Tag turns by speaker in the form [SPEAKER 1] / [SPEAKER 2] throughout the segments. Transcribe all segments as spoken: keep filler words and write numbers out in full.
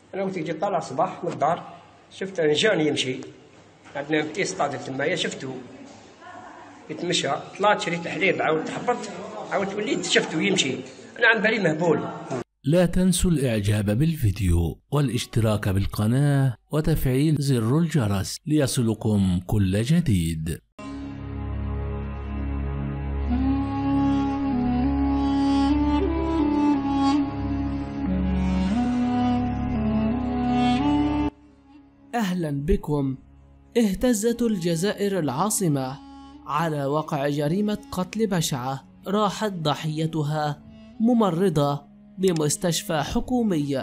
[SPEAKER 1] انا قلت جيت طالع صباح من الدار، شفت جاني يمشي، عندنا بتي سطاد تمايا شفتو يتمشى، طلعت شريت الحليب، عاود تحبطت، عاود وليت شفتو يمشي، انا عن بالي مهبول.
[SPEAKER 2] لا تنسوا الاعجاب بالفيديو والاشتراك بالقناة وتفعيل زر الجرس ليصلكم كل جديد.
[SPEAKER 3] أهلا بكم. اهتزت الجزائر العاصمة على وقع جريمة قتل بشعة راحت ضحيتها ممرضة بمستشفى حكومي،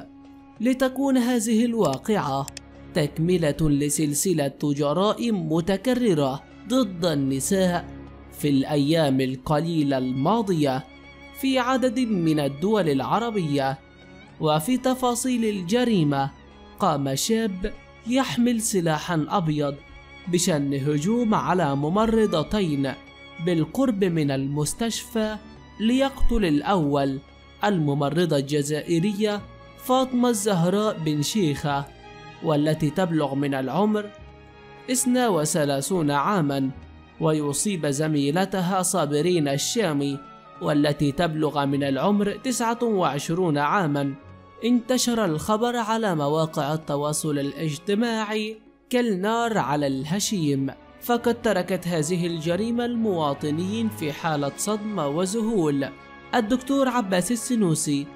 [SPEAKER 3] لتكون هذه الواقعة تكملة لسلسلة جرائم متكررة ضد النساء في الأيام القليلة الماضية في عدد من الدول العربية. وفي تفاصيل الجريمة قام شاب يحمل سلاحا أبيض بشن هجوم على ممرضتين بالقرب من المستشفى ليقتل الأول الممرضة الجزائرية فاطمة الزهراء بن شيخة، والتي تبلغ من العمر اثنتا وثلاثين عاما، ويصيب زميلتها صابرين الشامي والتي تبلغ من العمر تسعة وعشرين عاما. انتشر الخبر على مواقع التواصل الاجتماعي كالنار على الهشيم، فقد تركت هذه الجريمة المواطنين في حالة صدمة وذهول. الدكتور عباس السنوسي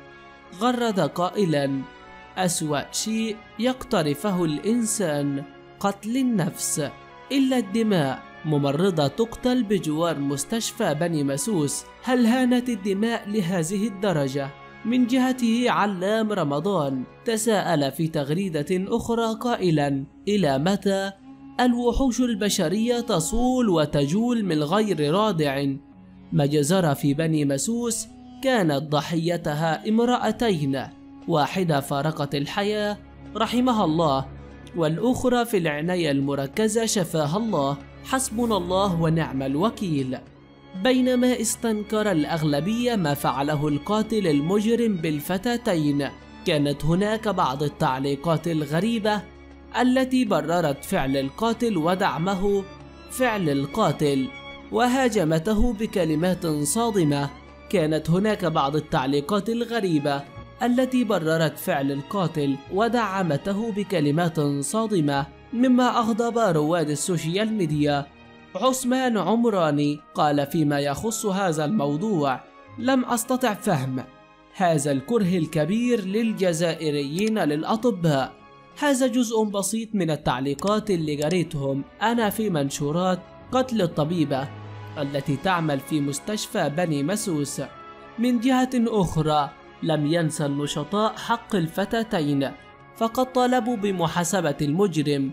[SPEAKER 3] غرد قائلا: أسوأ شيء يقترفه الإنسان قتل النفس، إلا الدماء. ممرضة تقتل بجوار مستشفى بني مسوس، هل هانت الدماء لهذه الدرجة؟ من جهته علام رمضان تساءل في تغريدة أخرى قائلا: إلى متى الوحوش البشرية تصول وتجول من غير رادع؟ مجزرة في بني مسوس كانت ضحيتها امرأتين، واحدة فارقت الحياة رحمها الله، والأخرى في العناية المركزة شفاها الله، حسبنا الله ونعم الوكيل. بينما استنكر الأغلبية ما فعله القاتل المجرم بالفتاتين، كانت هناك بعض التعليقات الغريبة التي بررت فعل القاتل ودعمه فعل القاتل وهاجمته بكلمات صادمة. كانت هناك بعض التعليقات الغريبة التي بررت فعل القاتل ودعمته بكلمات صادمة، مما أغضب رواد السوشيال ميديا. عثمان عمراني قال فيما يخص هذا الموضوع: لم أستطع فهم هذا الكره الكبير للجزائريين للأطباء. هذا جزء بسيط من التعليقات اللي قريتهم أنا في منشورات قتل الطبيبة التي تعمل في مستشفى بني مسوس. من جهة أخرى لم ينسى النشطاء حق الفتاتين، فقد طالبوا بمحاسبة المجرم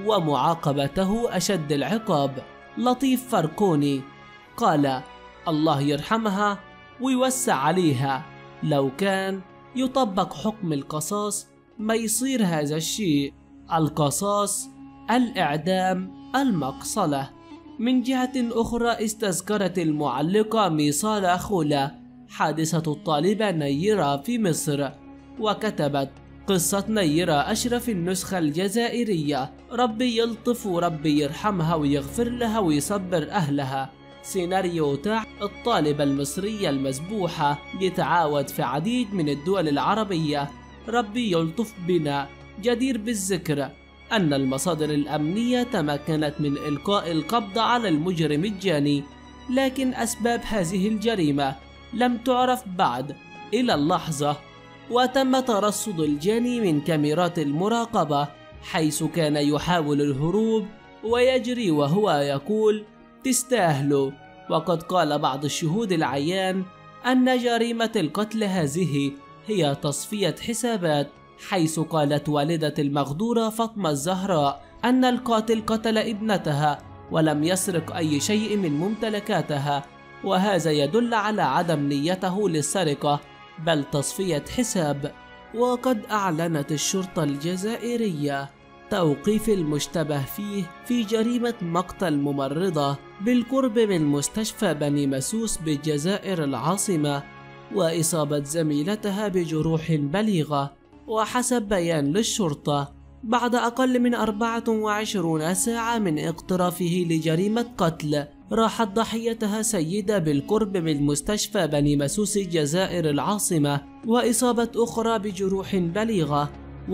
[SPEAKER 3] ومعاقبته أشد العقاب. لطيف فرقوني قال: الله يرحمها ويوسع عليها، لو كان يطبق حكم القصاص ما يصير هذا الشيء. القصاص، الإعدام، المقصلة. من جهة أخرى استذكرت المعلقة ميصالة خولا حادثة الطالبة نيرة في مصر، وكتبت: قصة نيرة أشرف النسخة الجزائرية، ربي يلطف وربي يرحمها ويغفر لها ويصبر أهلها. سيناريو تاع الطالبة المصرية المذبوحة يتعاود في عديد من الدول العربية، ربي يلطف بنا. جدير بالذكر أن المصادر الأمنية تمكنت من إلقاء القبض على المجرم الجاني، لكن أسباب هذه الجريمة لم تعرف بعد إلى اللحظة. وتم ترصد الجاني من كاميرات المراقبة حيث كان يحاول الهروب ويجري وهو يقول: تستاهلوا. وقد قال بعض الشهود العيان أن جريمة القتل هذه هي تصفية حسابات، حيث قالت والدة المغدورة فاطمة الزهراء أن القاتل قتل ابنتها ولم يسرق أي شيء من ممتلكاتها، وهذا يدل على عدم نيته للسرقة بل تصفية حساب. وقد أعلنت الشرطة الجزائرية توقيف المشتبه فيه في جريمة مقتل ممرضة بالقرب من مستشفى بني مسوس بالجزائر العاصمة، وإصابة زميلتها بجروح بليغة. وحسب بيان للشرطة بعد أقل من أربعة وعشرين ساعة من اقترافه لجريمة قتل، راحت ضحيتها سيدة بالقرب من مستشفى بني مسوس الجزائر العاصمة، وإصابة أخرى بجروح بليغة.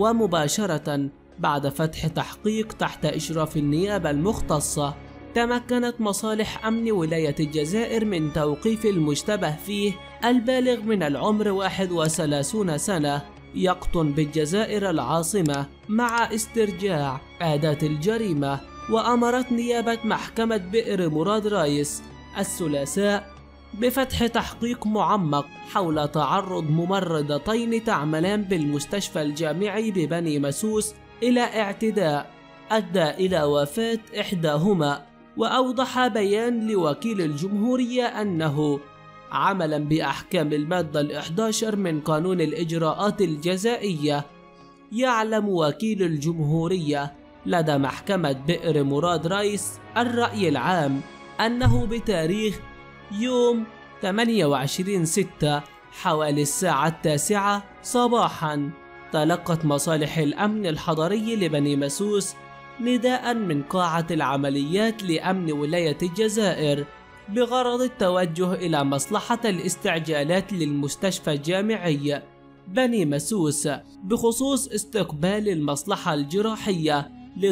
[SPEAKER 3] ومباشرة بعد فتح تحقيق تحت إشراف النيابة المختصة، تمكنت مصالح أمن ولاية الجزائر من توقيف المشتبه فيه البالغ من العمر واحد وثلاثين سنة يقطن بالجزائر العاصمة مع استرجاع أداة الجريمة. وأمرت نيابة محكمة بئر مراد رايس الثلاثاء بفتح تحقيق معمق حول تعرض ممرضتين تعملان بالمستشفى الجامعي ببني مسوس إلى اعتداء أدى إلى وفاة إحداهما. وأوضح بيان لوكيل الجمهورية أنه عملا بأحكام المادة الإحدى عشر من قانون الإجراءات الجزائية، يعلم وكيل الجمهورية لدى محكمة بئر مراد رايس الرأي العام أنه بتاريخ يوم ثمانية وعشرين ستة حوالي الساعة التاسعة صباحا تلقت مصالح الأمن الحضري لبني مسوس نداء من قاعة العمليات لأمن ولاية الجزائر بغرض التوجه إلى مصلحة الاستعجالات للمستشفى الجامعي بني مسوس بخصوص استقبال المصلحة الجراحية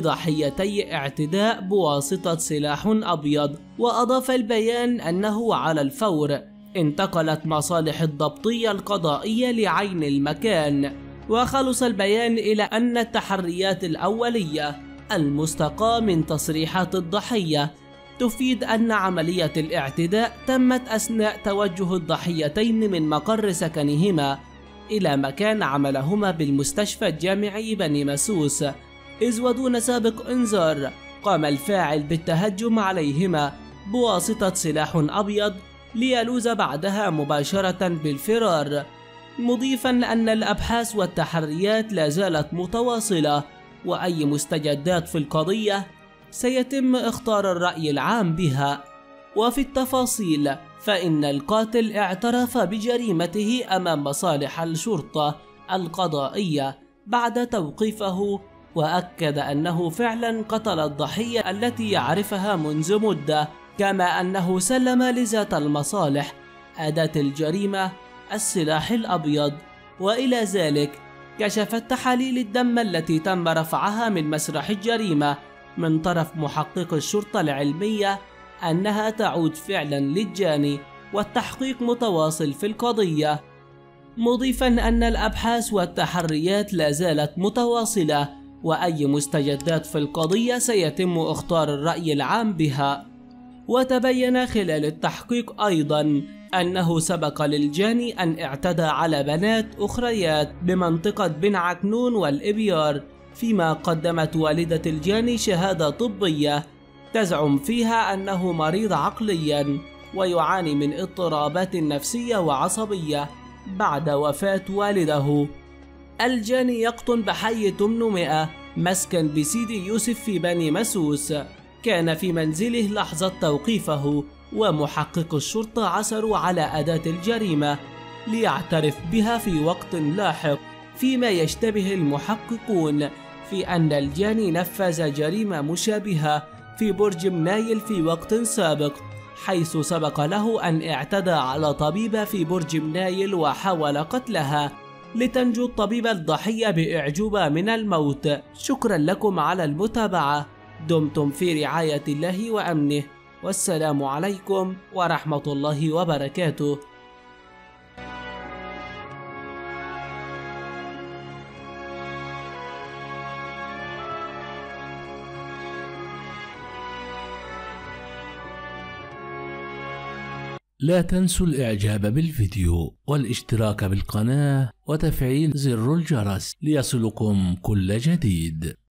[SPEAKER 3] لضحيتي اعتداء بواسطة سلاح أبيض. وأضاف البيان أنه على الفور انتقلت مصالح الضبطية القضائية لعين المكان. وخلص البيان إلى أن التحريات الأولية المستقاة من تصريحات الضحية تفيد أن عملية الاعتداء تمت أثناء توجه الضحيتين من مقر سكنهما إلى مكان عملهما بالمستشفى الجامعي بني مسوس، إذ ودون سابق إنذار قام الفاعل بالتهجم عليهما بواسطة سلاح أبيض ليلوذ بعدها مباشرة بالفرار، مضيفا أن الأبحاث والتحريات لا زالت متواصلة، وأي مستجدات في القضية سيتم اختار الرأي العام بها. وفي التفاصيل فإن القاتل اعترف بجريمته أمام مصالح الشرطة القضائية بعد توقيفه، وأكد أنه فعلا قتل الضحية التي يعرفها منذ مدة، كما أنه سلم لذات المصالح أداة الجريمة السلاح الأبيض. وإلى ذلك كشفت تحاليل الدم التي تم رفعها من مسرح الجريمة من طرف محقق الشرطة العلمية أنها تعود فعلا للجاني، والتحقيق متواصل في القضية، مضيفا أن الأبحاث والتحريات لا زالت متواصلة، وأي مستجدات في القضية سيتم اختار الرأي العام بها. وتبين خلال التحقيق أيضا أنه سبق للجاني أن اعتدى على بنات أخريات بمنطقة بن عكنون والإبيار، فيما قدمت والدة الجاني شهادة طبية تزعم فيها أنه مريض عقليا ويعاني من اضطرابات نفسية وعصبية بعد وفاة والده. الجاني يقطن بحي ثمانمائة مسكن بسيدي يوسف في بني مسوس، كان في منزله لحظة توقيفه، ومحقق الشرطة عثروا على أداة الجريمة ليعترف بها في وقت لاحق، فيما يشتبه المحققون في أن الجاني نفذ جريمة مشابهة في برج منايل في وقت سابق، حيث سبق له أن اعتدى على طبيبة في برج منايل وحاول قتلها لتنجو الطبيبة الضحية بإعجوبة من الموت. شكرا لكم على المتابعة، دمتم في رعاية الله وأمنه، والسلام عليكم ورحمة الله وبركاته.
[SPEAKER 2] لا تنسوا الإعجاب بالفيديو والاشتراك بالقناة وتفعيل زر الجرس ليصلكم كل جديد.